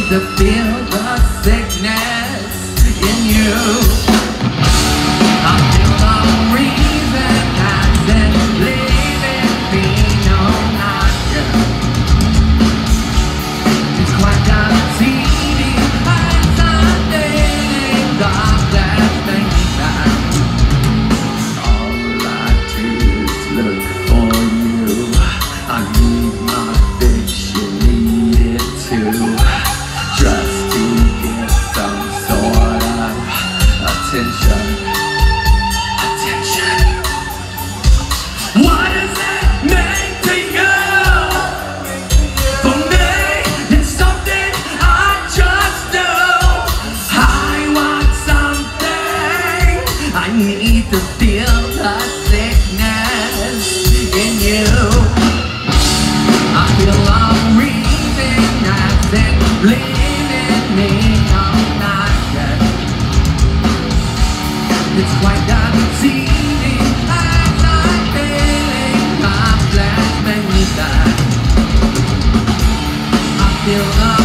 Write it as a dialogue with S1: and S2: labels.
S1: need to feel the sickness in you. I feel the reason hasn't leaving me, no, not yet. It's quite deceiving as I think of that thing back. All I do is look for you. I need my fix, you need it too. Just to get some sort of attention. What does it mean to you? For me, it's something I just do. I want something. I need to feel the sickness in you. I feel I'm breathing as it leaving me, no, not yet. It's quite deceiving as I'm feeling complex beneath that. I feel